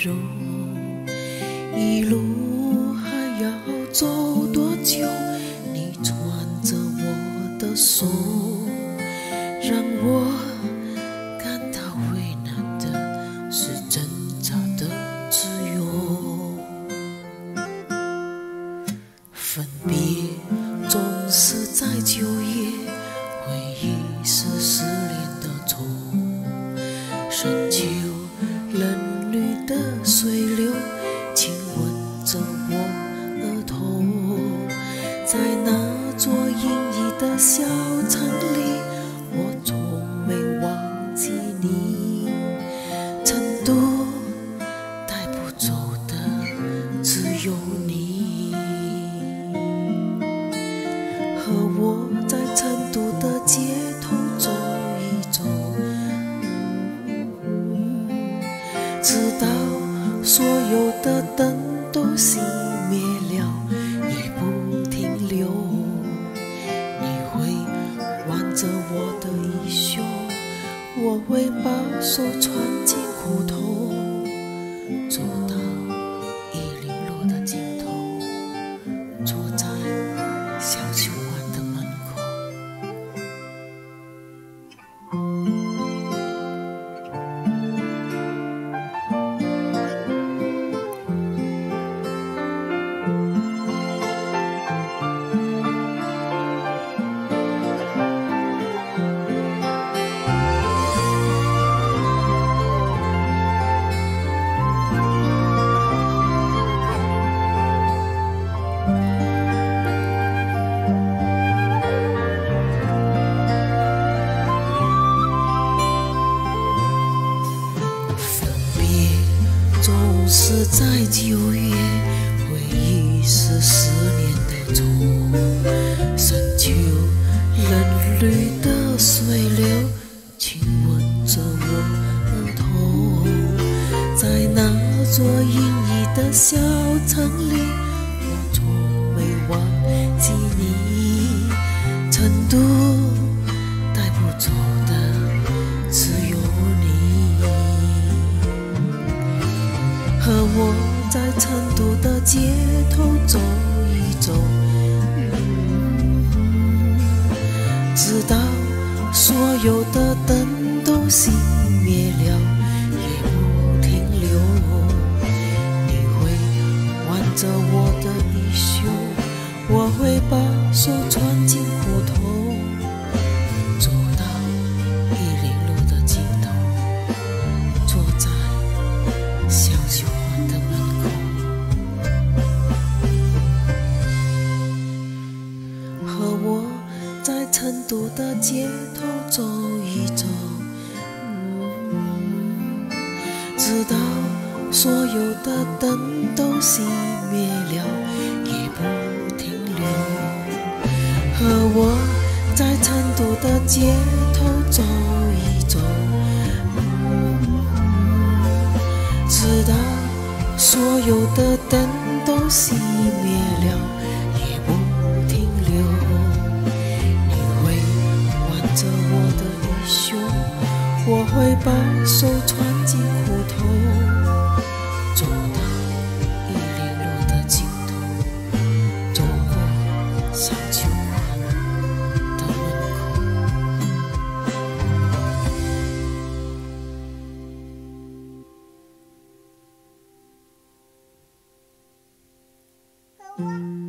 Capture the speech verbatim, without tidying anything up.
柔。一路还要走多久？你攥着我的手，让我感到为难的是挣扎的自由。分别总是在九月，回忆是失恋的愁。深秋冷绿的水流，亲吻着我额头。在那座阴翳的小城里，我从没忘记你。成都带不走的只有你，和我在成都的街头走一走，直到所有的灯都熄灭了，也不停留。你会挽着我的衣袖，我会把手穿进裤头，走到一零路的尽头，坐在小酒馆的门口。总是在九月，回忆是思念的愁。深秋冷绿的水流，亲吻着我额头。在那座阴翳的小城里，我从没忘记你。成都带不走的只有你，和我在成都的街头走一走，直到所有的灯都熄灭了，也不停留。你会挽着我的衣袖，我会把手穿进裤头，走到一零路的尽头，坐在小酒馆的门口，和我在成都的街头走一走，嗯，直到所有的灯都熄灭了，也不停留。和我在成都的街头走一走，直到所有的灯都熄灭了，也不停留。你会挽着我的衣袖，我会把手穿进裤头，走到一零路的尽头，走过小酒馆的门口。